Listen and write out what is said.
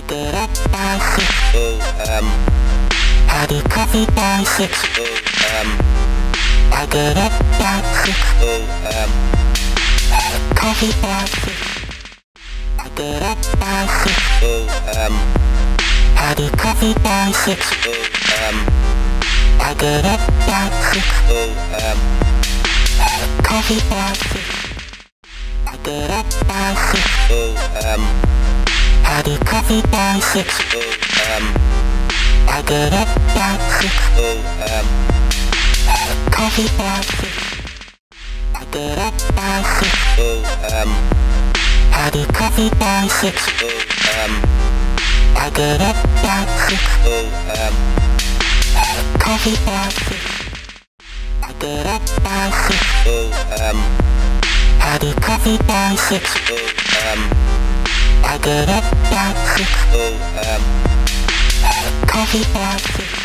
get up by 6 a.m. Had a coffee by 6 a.m. I get up by 6 a.m. Had a coffee by 6. I get up by 6 a.m. Had a coffee by 6 a.m. I get up by 6 a.m. Had a coffee by 6. I get up by 6 a.m. Had a coffee by 6 a.m. I get up by 6 a.m. Had a coffee by 6. I get up by 6 a.m. Had a coffee by 6 a.m. I get up by 6 a.m. Had a coffee by 6. I get up by 6 a.m. Had a coffee by 6 a.m. I get up by 6 a.m. Had a coffee by 6.